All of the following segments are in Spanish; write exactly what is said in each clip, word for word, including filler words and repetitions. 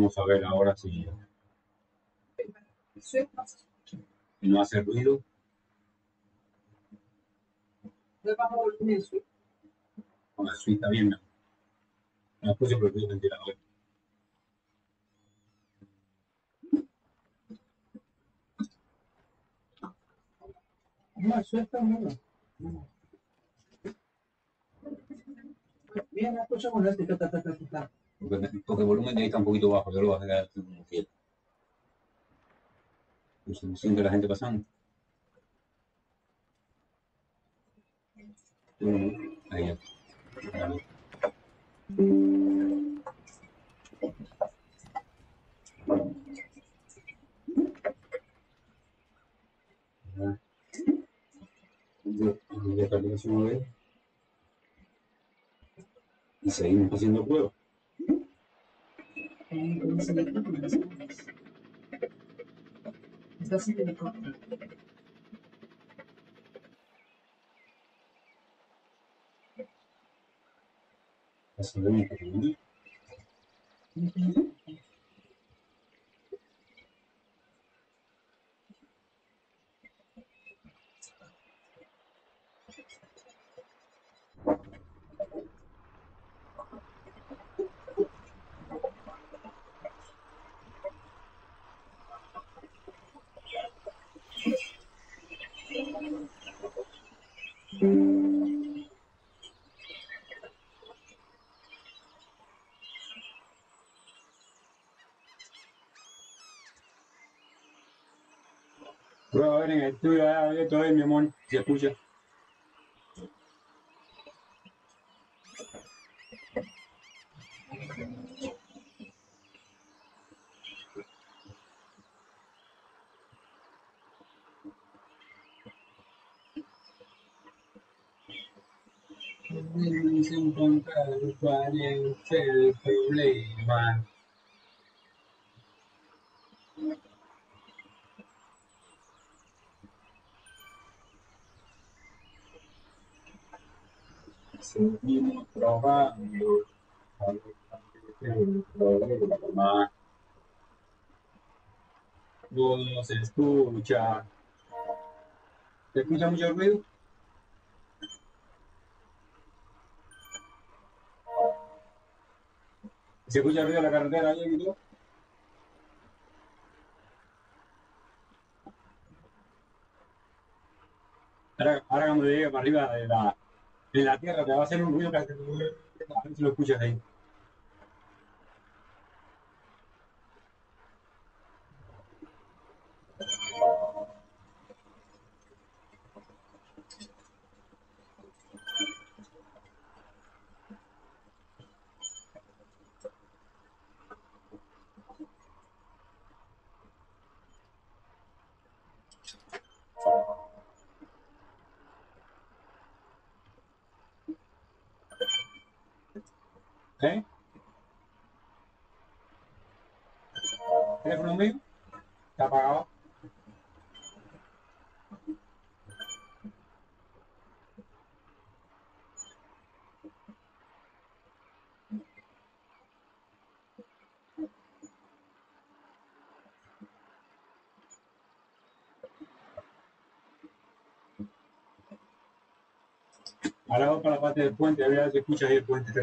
Vamos a ver ahora si no hace ruido. ¿Le bajo volumen el suite? No, el suite está bien, ¿no? No puse por el ventilador. No, el suite está bueno. Bien, escuchamos este, ta, ta, ta, ta, ta. Porque, porque el volumen de ahí está un poquito bajo, yo lo voy a dejar como quieto. Y se siente la gente pasando. Ahí ya. Vale. Y seguimos haciendo pruebas. Está haciendo el corte. Haciendo un poquito. Prueba a ver en el estudio abierto ahí, mi amor, si escucha. Debemos encontrar cuál es el problema. Seguimos probando a ver cuál es el problema. No se escucha. ¿Se escucha mucho ruido? ¿Se escucha el ruido de la carretera ahí en todo? Ahora, ahora cuando llegue para arriba de la, de la tierra te va a hacer un ruido que hace... A ver si lo escuchas ahí. ¿Eh? ¿Teléfono mío? ¿Está apagado? Ahora vamos para la parte del puente, a ver si escuchas ahí el puente.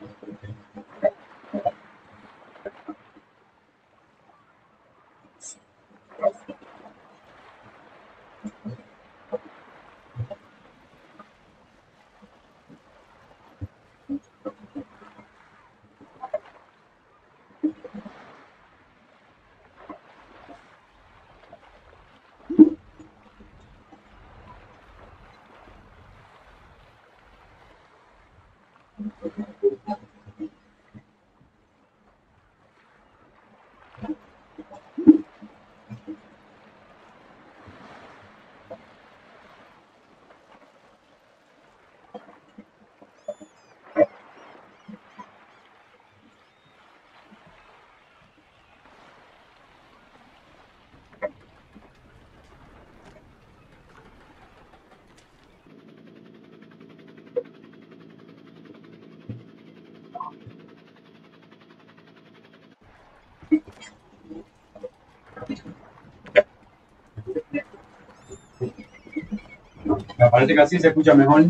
Me parece que así se escucha mejor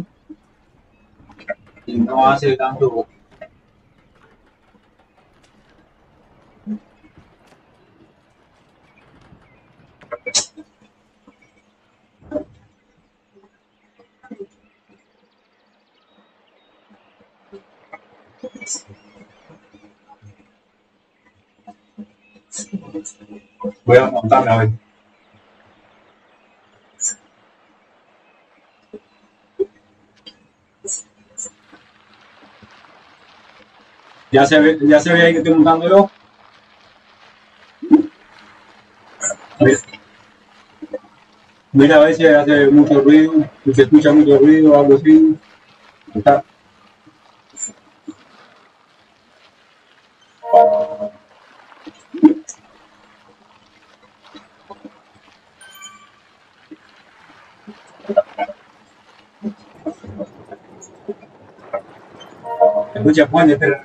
y no hace tanto. Voy a montarme a ver. Ya se ve, ya se ve ahí que estoy montándolo. Mira, mira a ver si hace mucho ruido, si se escucha mucho ruido o algo así. Está. Se escucha fuerte, espera.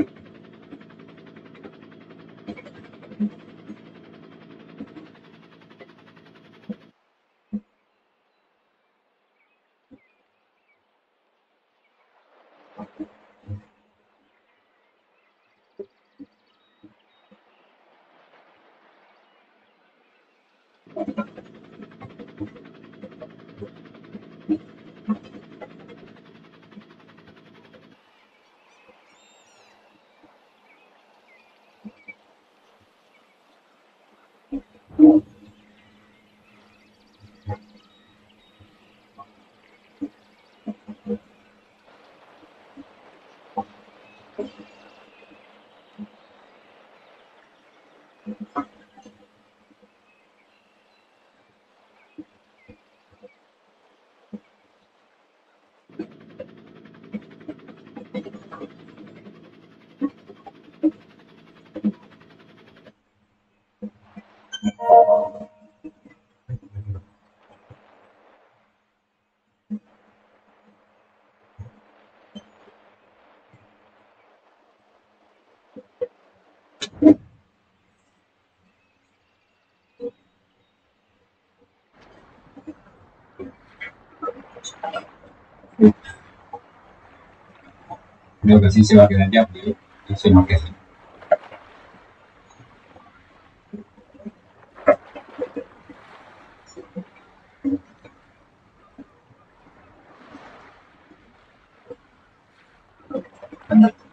Creo que sí se va a quedar ya, porque yo soy más que así. Anda.